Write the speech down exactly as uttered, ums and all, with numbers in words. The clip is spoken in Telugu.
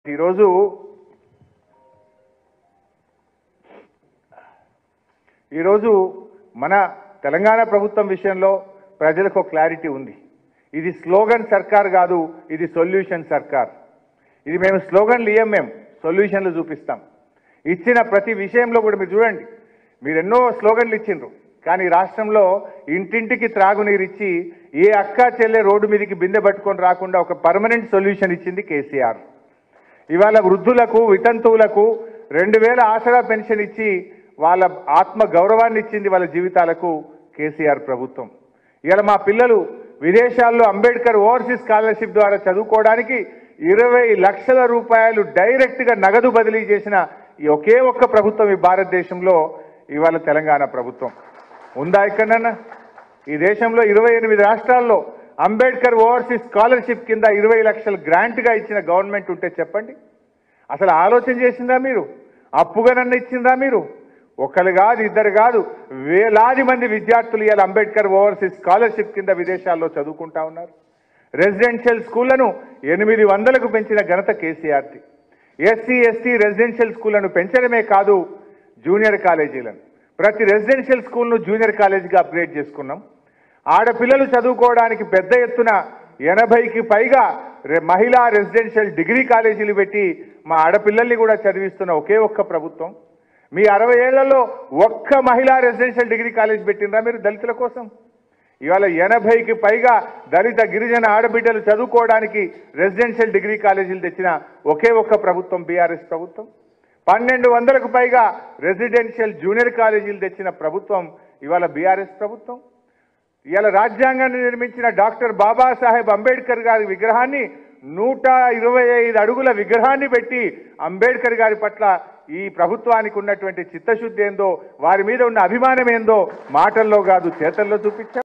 ఈరోజు ఈరోజు మన తెలంగాణ ప్రభుత్వం విషయంలో ప్రజలకు క్లారిటీ ఉంది. ఇది స్లోగన్ సర్కార్ కాదు, ఇది సొల్యూషన్ సర్కార్. ఇది మేము స్లోగన్లు ఇయ్యం, మేము సొల్యూషన్లు చూపిస్తాం. ఇచ్చిన ప్రతి విషయంలో కూడా మీరు చూడండి, మీరు ఎన్నో స్లోగన్లు ఇచ్చిండ్రు, కానీ రాష్ట్రంలో ఇంటింటికి త్రాగునీరు ఇచ్చి ఏ అక్క చెల్లె రోడ్డు మీదకి బిందె పట్టుకొని రాకుండా ఒక పర్మనెంట్ సొల్యూషన్ ఇచ్చింది కేసీఆర్. ఇవాళ వృద్ధులకు వితంతువులకు రెండు వేల ఆసరా పెన్షన్ ఇచ్చి వాళ్ళ ఆత్మ గౌరవాన్ని ఇచ్చింది వాళ్ళ జీవితాలకు కేసీఆర్ ప్రభుత్వం. ఇవాళ మా పిల్లలు విదేశాల్లో అంబేద్కర్ ఓవర్సీస్ స్కాలర్షిప్ ద్వారా చదువుకోవడానికి ఇరవై లక్షల రూపాయలు డైరెక్ట్గా నగదు బదిలీ చేసిన ఈ ఒకే ఒక్క ప్రభుత్వం ఈ భారతదేశంలో ఇవాళ తెలంగాణ ప్రభుత్వం. ఉందా ఎక్కడన్నా? ఈ దేశంలో ఇరవై ఎనిమిది రాష్ట్రాల్లో అంబేద్కర్ ఓవర్సీస్ స్కాలర్షిప్ కింద ఇరవై లక్షలు గ్రాంట్గా ఇచ్చిన గవర్నమెంట్ ఉంటే చెప్పండి. అసలు ఆలోచన చేసిందా మీరు? అప్పుగానన్నా ఇచ్చిందా మీరు? ఒకరు కాదు, ఇద్దరు కాదు, వేలాది మంది విద్యార్థులు ఇవాళ అంబేద్కర్ ఓవర్సీస్ స్కాలర్షిప్ కింద విదేశాల్లో చదువుకుంటా ఉన్నారు. రెసిడెన్షియల్ స్కూళ్లను ఎనిమిది వందలకు పెంచిన ఘనత కేసీఆర్ది. ఎస్సీ ఎస్టీ రెసిడెన్షియల్ స్కూళ్లను పెంచడమే కాదు, జూనియర్ కాలేజీలను ప్రతి రెసిడెన్షియల్ స్కూల్ను జూనియర్ కాలేజీగా అప్గ్రేడ్ చేసుకున్నాం. ఆడపిల్లలు చదువుకోవడానికి పెద్ద ఎత్తున ఎనభైకి పైగా మహిళా రెసిడెన్షియల్ డిగ్రీ కాలేజీలు పెట్టి మా ఆడపిల్లల్ని కూడా చదివిస్తున్న ఒకే ఒక్క ప్రభుత్వం. మీ అరవై ఏళ్లలో ఒక్క మహిళా రెసిడెన్షియల్ డిగ్రీ కాలేజ్ పెట్టినరా మీరు దళితుల కోసం? ఇవాళ ఎనభైకి పైగా దళిత గిరిజన ఆడబిడ్డలు చదువుకోవడానికి రెసిడెన్షియల్ డిగ్రీ కాలేజీలు తెచ్చిన ఒకే ఒక్క ప్రభుత్వం బీఆర్ఎస్ ప్రభుత్వం. పన్నెండు వందలకు పైగా రెసిడెన్షియల్ జూనియర్ కాలేజీలు తెచ్చిన ప్రభుత్వం ఇవాళ బీఆర్ఎస్ ప్రభుత్వం. ఇవాళ రాజ్యాంగాన్ని నిర్మించిన డాక్టర్ బాబాసాహెబ్ అంబేద్కర్ గారి విగ్రహాన్ని నూట ఇరవై ఐదు అడుగుల విగ్రహాన్ని పెట్టి అంబేద్కర్ గారి పట్ల ఈ ప్రభుత్వానికి ఉన్నటువంటి చిత్తశుద్ధి ఏందో, వారి మీద ఉన్న అభిమానం ఏందో మాటల్లో కాదు చేతల్లో చూపించారు.